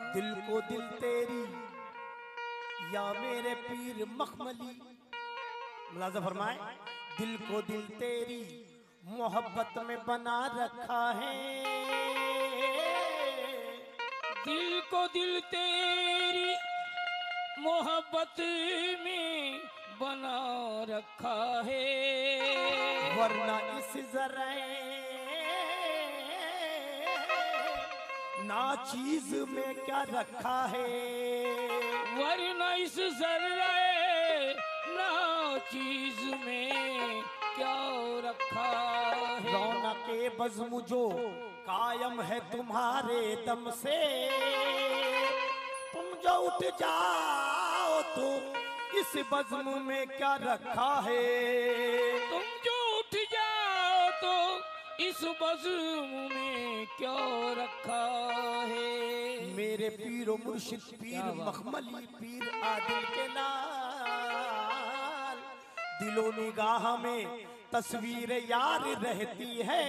दिल को दिल तेरी या मेरे पीर मखमली, मुलाज़ा फरमाए, दिल को दिल तेरी मोहब्बत में बना रखा है, दिल को दिल तेरी मोहब्बत में बना रखा है, वरना इस ज़रे ना चीज में क्या रखा है, वरना इस ज़रे ना चीज में क्या रखा है। रौनके बज़्म जो कायम है तुम्हारे दम से, तुम जो उठ जाओ तो इस बज़्म में क्या रखा है, तुम जो उठ जाओ तो इस बज़्म में क्या रखा है। मेरे पीरो मुर्शिद पीर मखमली पीर आदिल के लाल, दिलो निगाह में तस्वीर यार रहती है,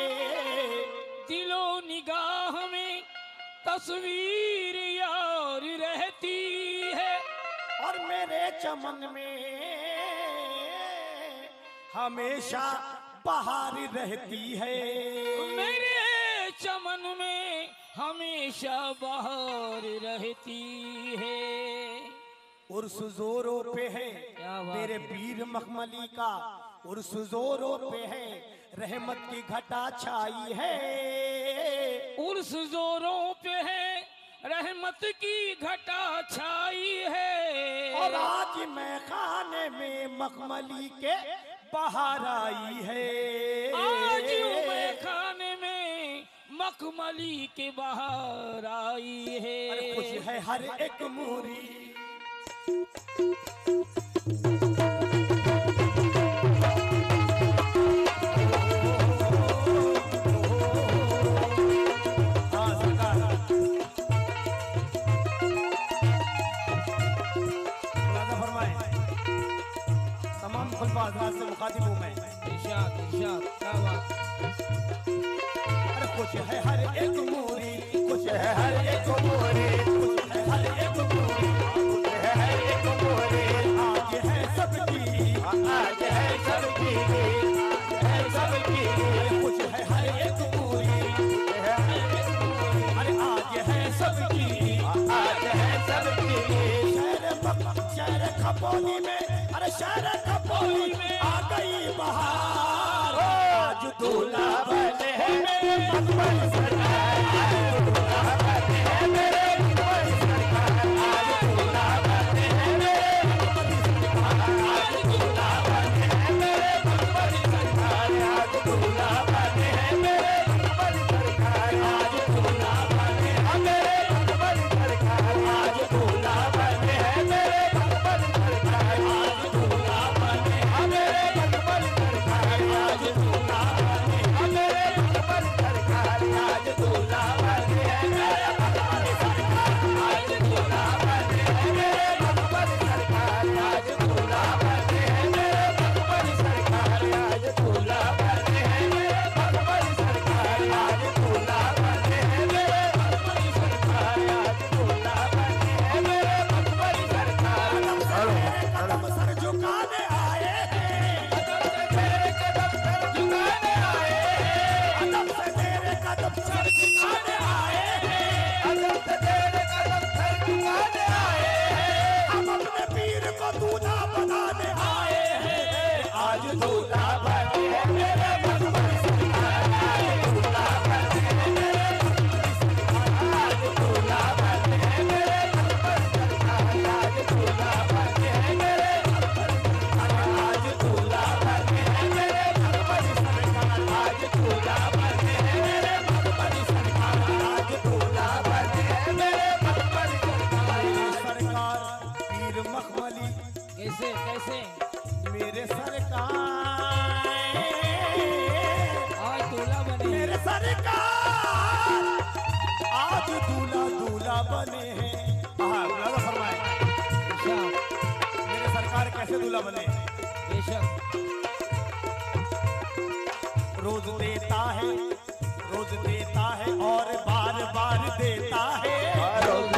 दिलो निगाह में तस्वीर यार रहती है, और मेरे चमन में हमेशा बहार रहती है, मेरे चमन में हमेशा बहार रहती है। उर्स जोरों पे है मेरे पीर मखमली का, उर्स जोरों पे है रहमत की घटा छाई है, उर्स जोरों पे है रहमत की घटा छाई है, और आज मैं खाने में मखमली के बाहर आई है, आज मैं खाने में मखमली के बाहर आई है। अरे खुश है हर एक मूरी, तमाम खुलफा हज़रात से मुखातिब हूँ मैं। इरशाद इरशाद क्या बात। अरे खुश है हर एक मूरी, खुश है हर एक मूरी, खुश है हर एक मूरी, खुश है हर एक मूरी, आज है सबकी, आज है सबकी, है सबकी, खुश है हर एक मूरी, अरे आज है सबकी, आज है सबकी। शहर खपोली में, अरे शहर खपोली में आ गई बहार, आज दूल्हा बने हैं मेरे मखमल सरकार, आज दूल्हा बने हैं मेरे मखमल सरकार, आज दूल्हा बने हैं मेरे मखमल सरकार, आज दूल्हा बने हैं मेरे मखमल सरकार, आज दूल्हा बने हैं मेरे मखमल सरकार, आज दूल्हा बने हैं मेरे मखमल सरकार, आज दूल्हा बने हैं मेरे मखमल सरकार, आज दूल्हा बने हैं मेरे मखमल सरकार, आज दूल्हा बने हैं मेरे मखमल सरकार, आज दूल्हा बने हैं मेरे मखमल सरकार, आज दूल्हा बने हैं मेरे मखमल सरकार, आज दूल्हा बने हैं मेरे मखमल सरकार, आज दूल्हा बने हैं मेरे मखमल सरकार, आज दूल्हा बने हैं मेरे मखमल सरकार, आज दूल्हा बने हैं मेरे मखमल सरकार। कदम सर झुकाने आए हैं, कदम से तेरे कदम सर झुकाने आए हैं, कदम से तेरे कदम सर झुकाने आए हैं, कदम से तेरे कदम सर झुकाने आए हैं, हम अपने पीर को दूल्हा बनाने आए हैं, आज दूल्हा बने हैं मेरे मखमल सरकार, आज दूल्हा बने हैं मेरे मखमल सरकार, आज दूल्हा बने हैं मेरे मखमल सरकार, आज दूल्हा बने हैं मेरे मखमल सरकार, आज दूल्हा बने हैं मेरे मखमल सरकार, आज दूल्हा बने हैं मेरे मखमल सरकार, आज दूल्हा बने हैं मेरे मखमल सरकार। सरकार पीर मखमली कैसे कैसे मेरे सरकार, आज दूल्हा बने, मेरे सरकार आज दूल्हा दूल्हा बने हैं। हाँ मुलाज़ा फरमाए, इरशाद मेरे सरकार कैसे दूल्हा बने? बेशक रोज देता है और बार बार देता है, रोज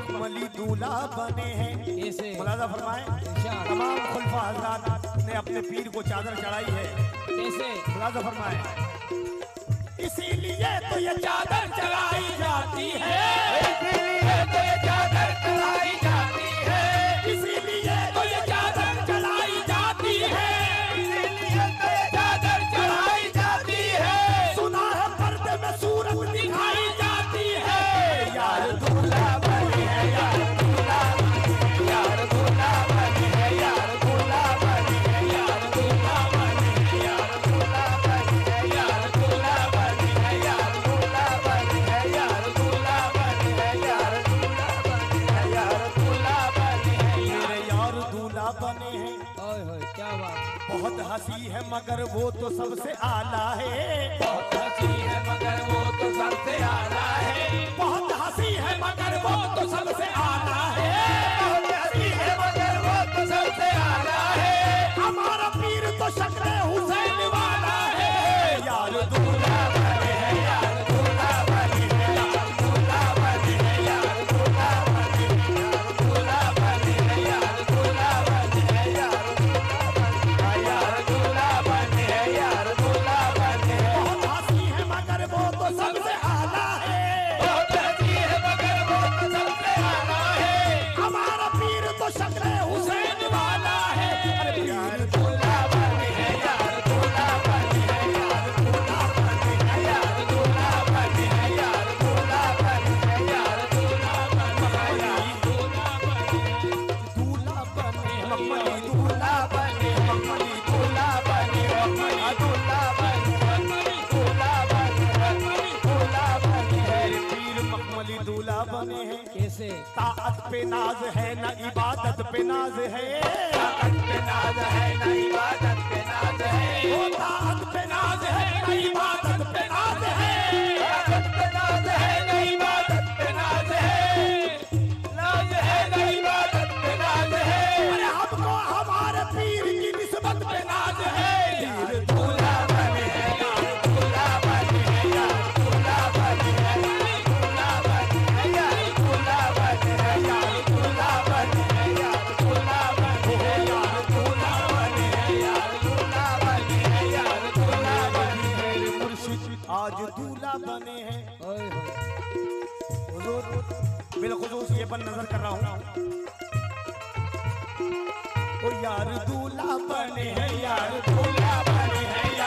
मखमली दूल्हा बने हैं। कैसे? मुलाजा फरमाएं, इरशाद। तमाम खुलफा हज़रात ने अपने पीर को चादर चढ़ाई है। कैसे? मुलाजा फरमाएं, इसीलिए तो ये चादर चढ़ाई जाती है, इसीलिए तो ये चादर चढ़ाई जाती है, इसीलिए तो ये चादर चढ़ाई जाती है, इसीलिए तो ये चादर चढ़ाई जाती है। सुना है पर्दे में सूरत दिखाई जाती है। यार दूल्हा बने है, यार दूल्हा बने है, यार दूल्हा बने है, यार दूल्हा बने है, यार दूल्हा बने है, यार दूल्हा बने है, यार दूल्हा बने है, यार दूल्हा बने है, यार दूल्हा बने है, यार दूल्हा बने है, यार दूल्हा बने है। मेरे यार दूल्हा बने हैं। ओए होए क्या बात। बहुत हंसी है मगर वो तो सबसे आला है, बहुत हंसी है मगर वो तो सबसे आला है, बहुत हंसी है मगर वो तो सबसे आला है, बहुत हंसी है मगर वो तो सबसे आला है। हमारा पीर तो शक्ल हुसैन वाला है। यार दूल्हा बने है, यार दूल्हा बने है, यार दूल्हा बने है, यार दूल्हा बने है, यार दूल्हा बने है, यार दूल्हा बने है, यार दूल्हा बने है, यार दूल्हा बने है। बहुत हंसी है मगर वो तो सबसे आला है, बहुत हंसी है मगर वो तो सबसे आला है, हमारा पीर तो शक्ल हुसैन वाला है। अरे यार पीर दूल्हा बने है, यार दूल्हा बने है, यार दूल्हा बने है, यार दूल्हा बने है, यार दूल्हा बने है, यार दूल्हा बने है, यार दूल्हा बने है, दूल्हा बने मखमली दूल्हा दूल्हा बने, मखमली दूल्हा बने, मखमली दूल्हा बने, मखमली दूल्हा बने, मखमली दूल्हा बने। मेरे पीर मखमली दूल्हा बने हैं। कैसे? ताअत पे नाज है न इबादत पे नाज है, ताकत पे नाज है न इबादत पे नाज है, वो ताअत पे नाज है न इबादत पे नाज है, ताकत पे नाज है न इबादत पे नाज है, नाज है न इबादत पे नाज है। अरे हमको हमारे पीर की निस्बत पे नाज है। यार दूल्हा बने है, यार दूल्हा बने है, यार दूल्हा बने है, यार दूल्हा बने है, यार दूल्हा बने है, यार दूल्हा बने है, यार दूल्हा बने है, यार दूल्हा बने है, यार दूल्हा बने है, यार दूल्हा बने है। मेरे मुर्शिद आज दूल्हा बने हैं। ओए होए हुजूर बिलखुसूस ये पर नजर कर रहा हूँ। ओ यार दूल्हा बने हैं, यार दूल्हा बने हैं,